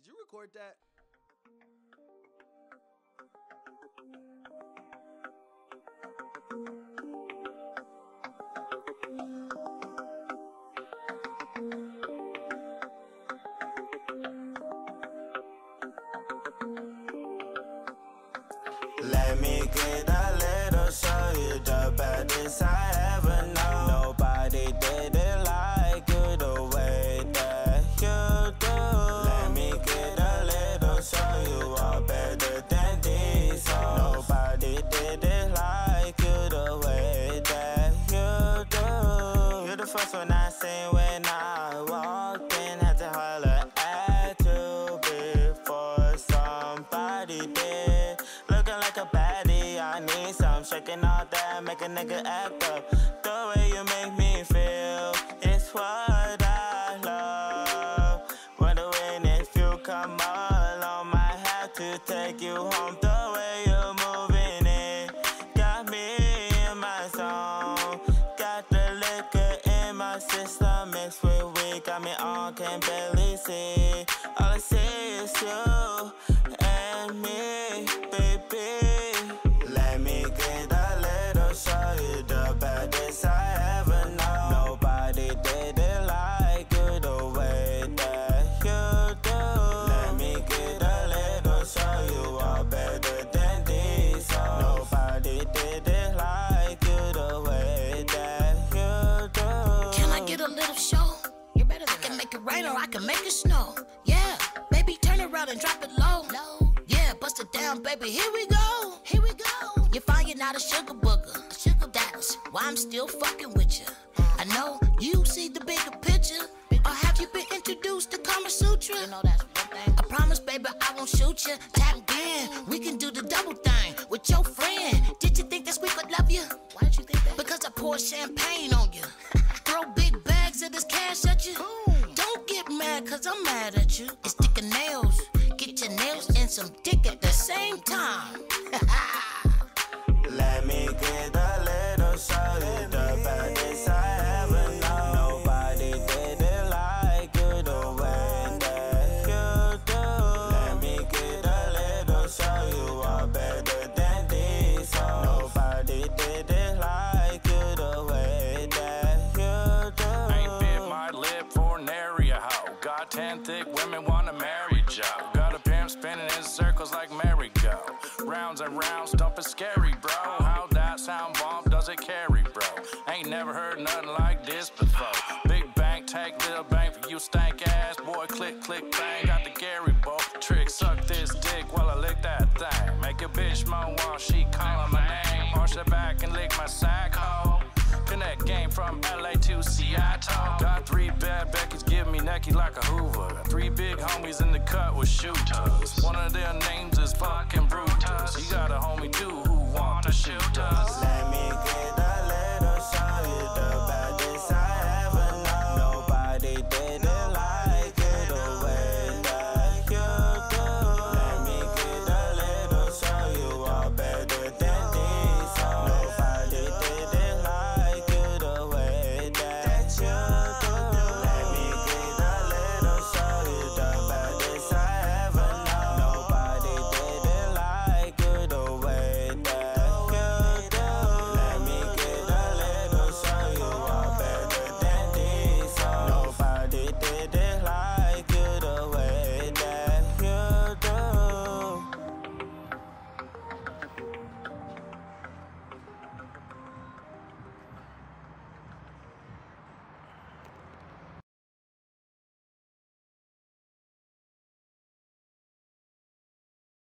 Did you record that? Let me get a little show you the baddest I ever know. Nobody did it like you the way that you do. Let me get a little show you all better than these songs. Nobody did it like you the way that you do. You're the first one I seen when I walked in. Had to holler at you before somebody did. Looking like a baddie, I need some shaking all that, make a nigga act up. The way you make me feel, it's what I love. Wondering if you come along, might have to take you home. The way you're moving it, got me in my zone. Got the liquor in my system, mixed with weed, got me on, can't barely see. All I see is you and me, baby. Let me get a little show you the baddest I ever know. Nobody did it like you the way that you do. Let me get a little show you all better than these songs. Nobody did it like you the way that you do. Can I get a little show? You're better than I can make it rain or I can make it snow. Yeah, baby, turn around and drop it low. Yeah, bust it down, baby, here we go. Here we go. You're finding out a sugar booger. That's why I'm still fucking with you. I know you see the bigger picture. Or have you been introduced to Kama Sutra? You know that's one thing. I promise, baby, I won't shoot you. Tap again, we can do the double thing with your friend. Did you think that Squeek would love you? Why did you think that? Because I poured champagne on you. Throw big bags of this cash at you. Don't get mad, cause I'm mad at you. It's dick and nails. Get your nails and some dick at the same time. Let me get a little show you the baddest I ever know. Nobody did it like you the way that you do. Let me get a little show you all better than these songs. Nobody did it like you the way that you do. Ain't bit my lip for nary a hoe. Got 10 thick women wanna marry Joe. Got a pimp spinning in circles like merry-go. Rounds and rounds, dumping scary, bro. How that sound bomb does it carry, bro? Ain't never heard nothing like this before. Big bank, take little bank for you stank ass. Boy, click, click, bang, got the Gary boy. Trick, suck this dick while I lick that thing. Make a bitch moan while she callin' my name. Arch her back and lick my sack hole. Connect game from LA to Seattle. Got 3 bad Beckys, give me necky like a Hoover. Got 3 big homies in the cut with shooters. One of their names is fucking Brutus. You got a homie too who want to shoot us.